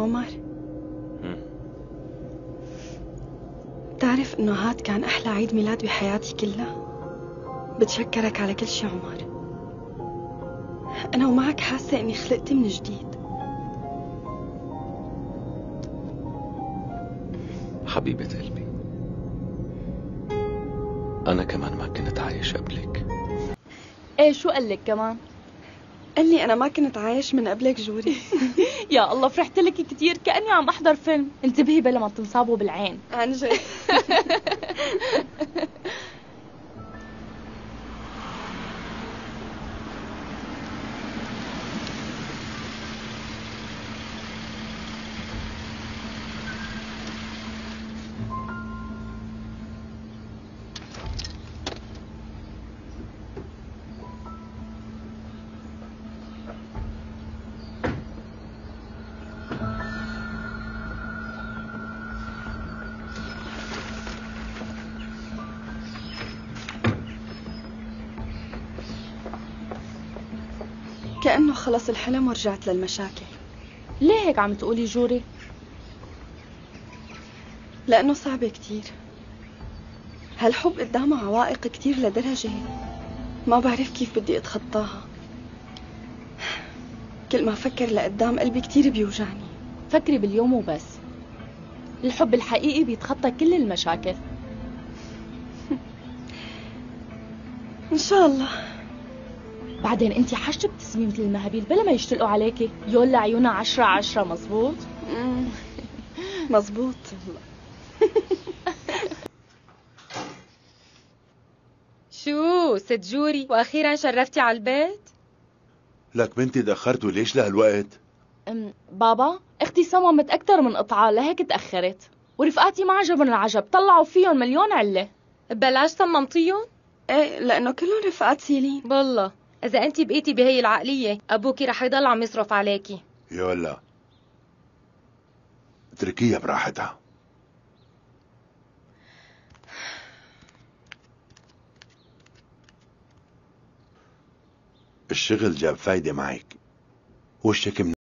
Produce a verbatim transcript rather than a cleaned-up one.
عمر، مم. بتعرف انه هاد كان احلى عيد ميلاد بحياتي كلها. بتشكرك على كل شي عمر. انا ومعك حاسة اني خلقت من جديد. حبيبة قلبي، أنا كمان ما كنت عايش قبلك. ايه شو قال لك كمان؟ قال لي انا ما كنت عايش من قبلك جوري. يا الله فرحت لك كثير، كأني عم احضر فيلم. انتبهي بلا ما تنصابوا بالعين. عن جد. كأنه خلص الحلم ورجعت للمشاكل. ليه هيك عم تقولي جوري؟ لأنه صعب كتير. هالحب قدامه عوائق كتير لدرجة ما بعرف كيف بدي أتخطاها. كل ما أفكر لقدام قلبي كتير بيوجعني. فكري باليوم وبس. الحب الحقيقي بيتخطى كل المشاكل. إن شاء الله. بعدين انتي حاجتي بتسمي مثل المهابيل بلا ما يشتلقوا عليكي. يولا عيونها عشرة عشرة. مزبوط؟ مزبوط. شو ست جوري، واخيرا شرفتي على البيت؟ لك بنتي تأخرتوا ليش لهالوقت؟ أم بابا، اختي صممت اكثر من قطعه لهيك تاخرت، ورفقاتي ما عجبن العجب، طلعوا فيهم مليون عله. ببلاش صممتيهم؟ ايه، لأنه كلهم رفقات سيلين. بالله اذا انتي بقيتي بهي العقليه ابوكي رح يضل عم يصرف عليكي. يولا اتركيها براحتها. الشغل جاب فايدة معك، وشك من